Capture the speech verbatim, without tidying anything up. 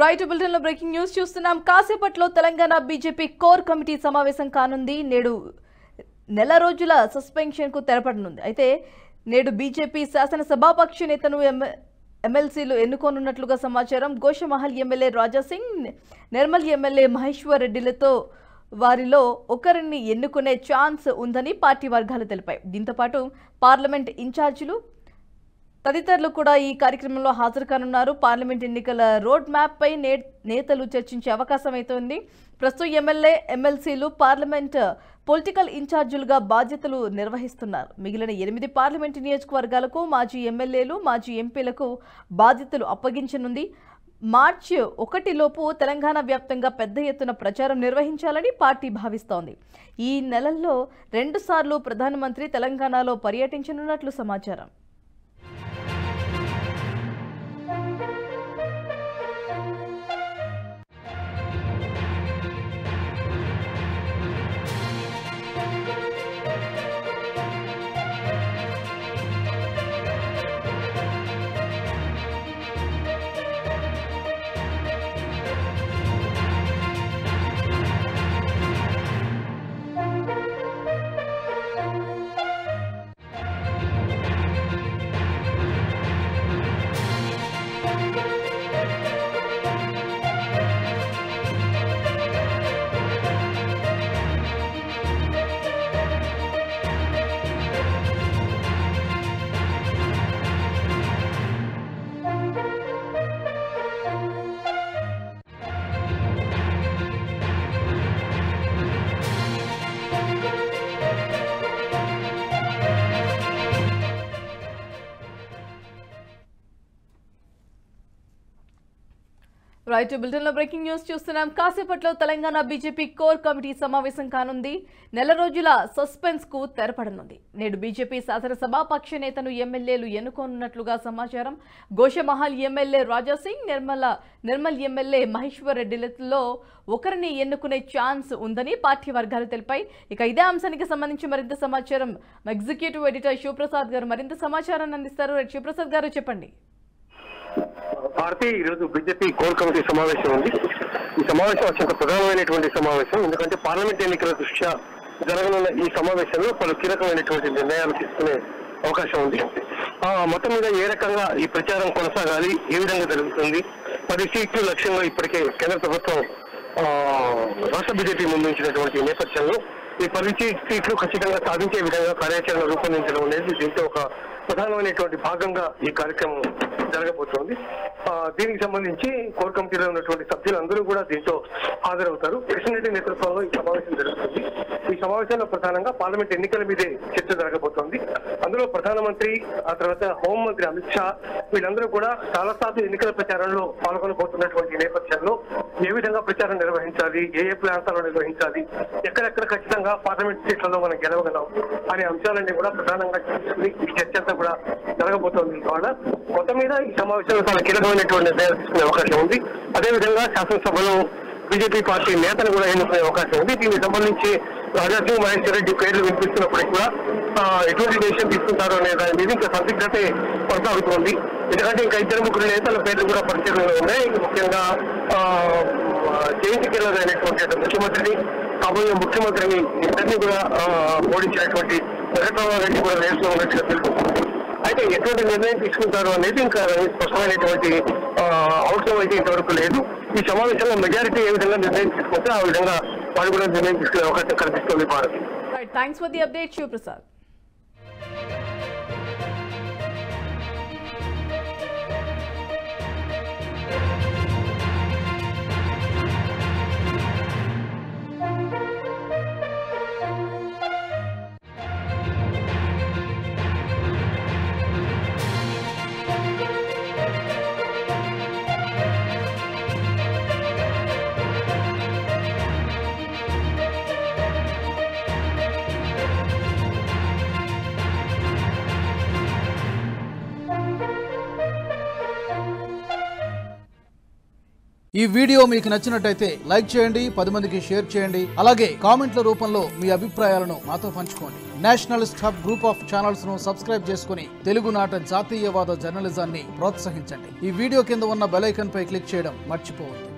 Right bulletin లో breaking news చూస్తున్నాం. కాసేపట్లో తెలంగాణ బీజేపీ కోర్ కమిటీ సమావేశం కానుంది. నేడు నెల రోజుల సస్పెన్షన్ కు తెరపడనుంది. అయితే నేడు బీజేపీ శాసనసభాపక్ష నేతను ఎమ్మెల్సీలు ఎన్నుకోనున్నట్లుగా సమాచారం. గోషమహల్ ఎమ్మెల్యే రాజా సింగ్, నిర్మల్ ఎమ్మెల్యే మహేశ్వర్ రెడ్డిలతో వారిలో ఒకరిని ఎన్నుకునే ఛాన్స్ ఉందని పార్టీ వర్గాలు తెలిపాయి. దీంతో పాటు పార్లమెంట్ ఇన్ఛార్జీలు తదితరులు కూడా ఈ కార్యక్రమంలో హాజరు కానున్నారు. పార్లమెంట్ ఎన్నికల రోడ్ మ్యాప్ పై నేతలు చర్చించే అవకాశం అయితే ఉంది. ప్రస్తుతం ఎమ్మెల్యే ఎమ్మెల్సీలు పార్లమెంట్ పొలిటికల్ ఇన్ఛార్జీలుగా బాధ్యతలు నిర్వహిస్తున్నారు. మిగిలిన ఎనిమిది పార్లమెంటు నియోజకవర్గాలకు మాజీ ఎమ్మెల్యేలు మాజీ ఎంపీలకు బాధ్యతలు అప్పగించనుంది. మార్చి ఒకటిలోపు తెలంగాణ వ్యాప్తంగా పెద్ద ఎత్తున ప్రచారం నిర్వహించాలని పార్టీ భావిస్తోంది. ఈ నెలల్లో రెండు సార్లు ప్రధానమంత్రి తెలంగాణలో పర్యటించనున్నట్లు సమాచారం. రైట్ బులెటిన్ లో బ్రేకింగ్ న్యూస్ చూస్తున్నాం. కాసేపట్లో తెలంగాణ బీజేపీ కోర్ కమిటీ సమావేశం కానుంది. నెల రోజుల సస్పెన్స్ కు తెరపడనుంది. నేడు బీజేపీ శాసనసభాపక్ష నేతను ఎమ్మెల్యేలు ఎన్నుకోనున్నట్లుగా సమాచారం. గోషమహల్ ఎమ్మెల్యే రాజా సింగ్, నిర్మల నిర్మల్ ఎమ్మెల్యే మహేశ్వర్ రెడ్డిలతో ఒకరిని ఎన్నుకునే ఛాన్స్ ఉందని పార్టీ వర్గాలు తెలిపాయి. ఇక ఇదే అంశానికి సంబంధించి మరింత సమాచారం ఎగ్జిక్యూటివ్ ఎడిటర్ శివప్రసాద్ గారు మరింత సమాచారాన్ని అందిస్తారు. శివప్రసాద్ గారు చెప్పండి. భారతి ఈరోజు బీజేపీ కోర్ కమిటీ సమావేశం ఉంది. ఈ సమావేశం అత్యంత ప్రధానమైనటువంటి సమావేశం. ఎందుకంటే పార్లమెంట్ ఎన్నికల దృష్ట్యా జరగనున్న ఈ సమావేశంలో పలు కీలకమైనటువంటి నిర్ణయాలు తీసుకునే అవకాశం ఉంది. ఆ మొత్తం మీద ఏ రకంగా ఈ ప్రచారం కొనసాగాలి, ఏ విధంగా జరుగుతుంది, పది సీట్లు లక్ష్యంగా ఇప్పటికే కేంద్ర ప్రభుత్వం రాష్ట్ర బీజేపీ ముందుంచినటువంటి నేపథ్యంలో ఈ పది సీట్లు ఖచ్చితంగా సాధించే విధంగా కార్యాచరణ రూపొందించడం అనేది దీంతో ఒక ప్రధానమైనటువంటి భాగంగా ఈ కార్యక్రమం జరగబోతోంది. దీనికి సంబంధించి కోర్ కమిటీలో ఉన్నటువంటి సభ్యులందరూ కూడా దీంతో హాజరవుతారు. కృష్ణ రెడ్డి నేతృత్వంలో ఈ సమావేశం జరుగుతుంది. ఈ సమావేశంలో ప్రధానంగా పార్లమెంట్ ఎన్నికల మీదే చర్చ జరగబోతోంది. అందులో ప్రధానమంత్రి, ఆ తర్వాత హోంమంత్రి అమిత్ షా వీళ్ళందరూ కూడా చాలాసార్లు ఎన్నికల ప్రచారంలో పాల్గొనబోతున్నటువంటి నేపథ్యంలో ఏ విధంగా ప్రచారం నిర్వహించాలి, ఏ ఏ ప్రాంతాల్లో నిర్వహించాలి, ఎక్కడెక్కడ ఖచ్చితంగా పార్లమెంట్ సీట్లలో మనం గెలవగలం అనే అంశాలన్నీ కూడా ప్రధానంగా తీసుకుని ఈ చర్చ అంతా కూడా జరగబోతోంది. ఇవాళ మొత్తం మీద ఈ సమావేశంలో చాలా కీలకమైనటువంటి నిర్ణయాలు తీసుకునే అవకాశం ఉంది. అదేవిధంగా శాసనసభలో బీజేపీ పార్టీ నేతలు కూడా ఎన్నుకునే అవకాశం ఉంది. దీనికి సంబంధించి రాజా సింగ్, మహేశ్వర్ రెడ్డి పేర్లు వినిపిస్తున్నప్పటికీ కూడా ఎటువంటి డెసిషన్ తీసుకుంటారు అనే దాని మీద ఇంకా సందిగ్ధత కొనసాగుతోంది. ఎందుకంటే ఇంకా ఇద్దరు ముగ్గురు నేతల పేర్లు కూడా పరిచయంలో ఉన్నాయి. ముఖ్యంగా జయంతి కిల్లర్ అయినటువంటి ముఖ్యమంత్రిని, కాబోయే ముఖ్యమంత్రిని ఇద్దరిని కూడా ఓడించినటువంటి వెంకటరామరావు రెడ్డి కూడా రేసులో ఉన్నట్టుగా తెలుస్తుంది. అయితే ఎటువంటి నిర్ణయం తీసుకుంటారు అనేది ఇంకా స్పష్టమైనటువంటి అవసరం అయితే ఇంతవరకు లేదు. ఈ సమావేశంలో మెజారిటీ ఏ విధంగా నిర్ణయం తీసుకుంటే ఆ విధంగా వాళ్ళు కూడా నిర్ణయం తీసుకునే అవకాశం కనిపిస్తుంది. Bharat, thanks for the update Shivaprasad. ఈ వీడియో మీకు నచ్చినట్టయితే లైక్ చేయండి, పది మందికి షేర్ చేయండి. అలాగే కామెంట్ల రూపంలో మీ అభిప్రాయాలను మాతో పంచుకోండి. Nationalist hub group of channels ను సబ్స్క్రైబ్ చేసుకుని తెలుగునాట జాతీయవాద జర్నలిజాన్ని ప్రోత్సహించండి. ఈ వీడియో కింద ఉన్న బెల్ ఐకాన్ పై క్లిక్ చేయడం మర్చిపోవద్దు.